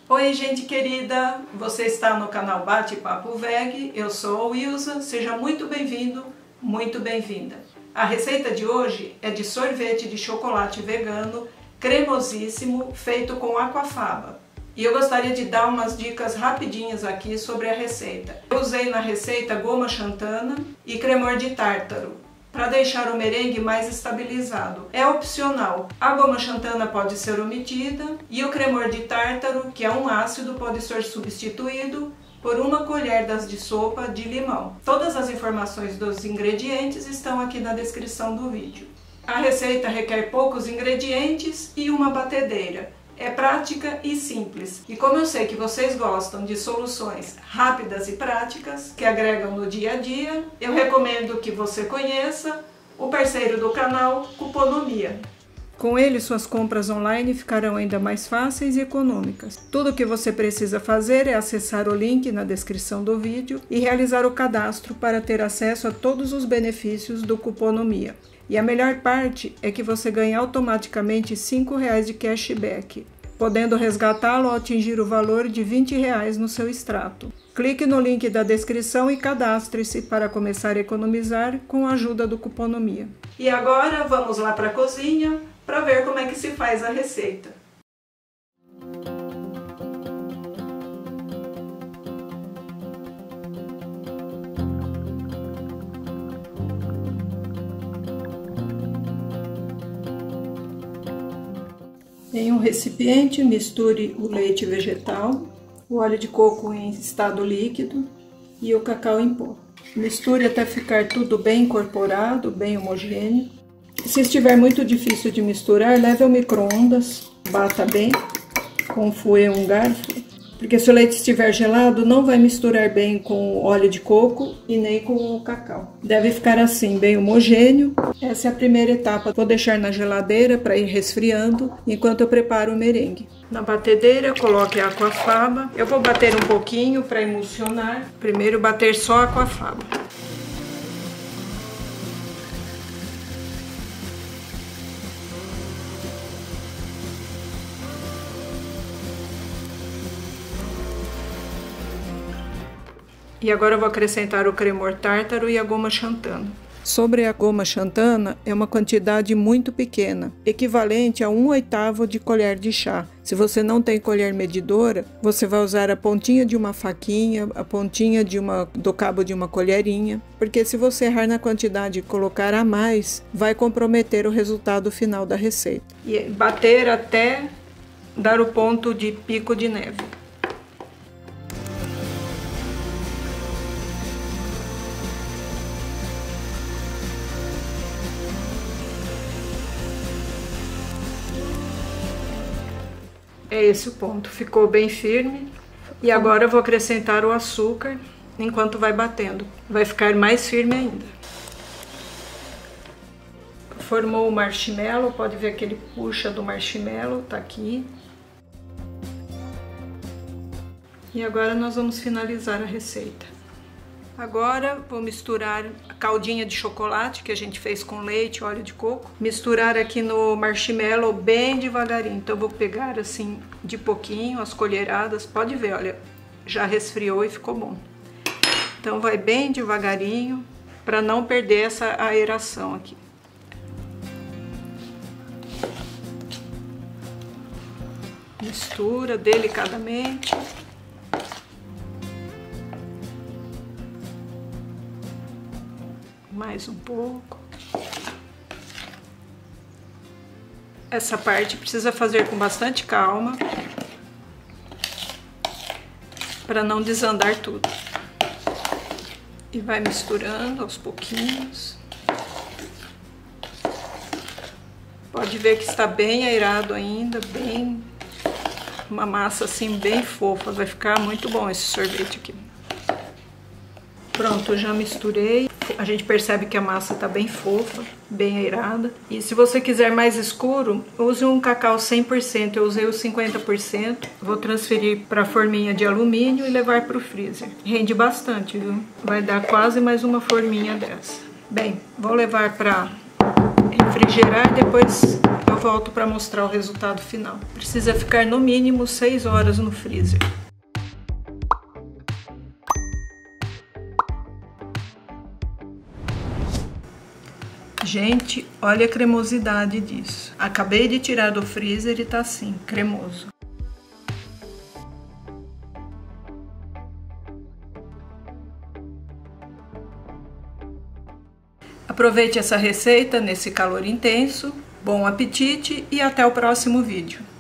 Oi, gente querida! Você está no canal Bate-Papo Veg, eu sou a Wilza, seja muito bem-vindo, muito bem-vinda. A receita de hoje é de sorvete de chocolate vegano, cremosíssimo, feito com aquafaba. E eu gostaria de dar umas dicas rapidinhas aqui sobre a receita. Eu usei na receita goma xantana e cremor de tártaro, para deixar o merengue mais estabilizado. É opcional. A goma xantana pode ser omitida e o cremor de tártaro, que é um ácido, pode ser substituído por uma colher de sopa de limão. Todas as informações dos ingredientes estão aqui na descrição do vídeo. A receita requer poucos ingredientes e uma batedeira. É prática e simples. E como eu sei que vocês gostam de soluções rápidas e práticas que agregam no dia a dia, eu recomendo que você conheça o parceiro do canal, Cuponomia. Com ele, suas compras online ficarão ainda mais fáceis e econômicas. Tudo o que você precisa fazer é acessar o link na descrição do vídeo e realizar o cadastro para ter acesso a todos os benefícios do Cuponomia. E a melhor parte é que você ganha automaticamente R$5 de cashback, podendo resgatá-lo ao atingir o valor de R$20 no seu extrato. Clique no link da descrição e cadastre-se para começar a economizar com a ajuda do Cuponomia. E agora vamos lá para a cozinha para ver como é que se faz a receita. Em um recipiente, misture o leite vegetal, o óleo de coco em estado líquido e o cacau em pó. Misture até ficar tudo bem incorporado, bem homogêneo. Se estiver muito difícil de misturar, leve ao micro-ondas, bata bem com um fouet, um garfo, porque se o leite estiver gelado, não vai misturar bem com o óleo de coco e nem com o cacau. Deve ficar assim, bem homogêneo. Essa é a primeira etapa. Vou deixar na geladeira para ir resfriando enquanto eu preparo o merengue. Na batedeira, coloque a aquafaba. Eu vou bater um pouquinho para emulsionar. Primeiro, bater só a aquafaba. E agora eu vou acrescentar o cremor tártaro e a goma xantana. Sobre a goma xantana, é uma quantidade muito pequena, equivalente a 1/8 de colher de chá. Se você não tem colher medidora, você vai usar a pontinha de uma faquinha, a pontinha do cabo de uma colherinha, porque se você errar na quantidade e colocar a mais, vai comprometer o resultado final da receita. E bater até dar o ponto de pico de neve. É esse o ponto, ficou bem firme. E agora eu vou acrescentar o açúcar enquanto vai batendo. Vai ficar mais firme ainda. Formou o marshmallow, pode ver que ele puxa do marshmallow, tá aqui. E agora nós vamos finalizar a receita. Agora vou misturar a caldinha de chocolate que a gente fez com leite e óleo de coco. Misturar aqui no marshmallow bem devagarinho. Então eu vou pegar assim de pouquinho, as colheradas. Pode ver, olha, já resfriou e ficou bom. Então vai bem devagarinho para não perder essa aeração aqui. Mistura delicadamente. Mais um pouco. Essa parte precisa fazer com bastante calma para não desandar tudo. E vai misturando aos pouquinhos. Pode ver que está bem aerado ainda, bem uma massa assim bem fofa. Vai ficar muito bom esse sorvete aqui. Pronto, já misturei. A gente percebe que a massa tá bem fofa, bem aerada. E se você quiser mais escuro, use um cacau 100%. Eu usei o 50%. Vou transferir para a forminha de alumínio e levar para o freezer. Rende bastante, viu? Vai dar quase mais uma forminha dessa. Bem, vou levar para refrigerar e depois eu volto para mostrar o resultado final. Precisa ficar no mínimo 6 horas no freezer. Gente, olha a cremosidade disso. Acabei de tirar do freezer e tá assim, cremoso. Aproveite essa receita nesse calor intenso. Bom apetite e até o próximo vídeo.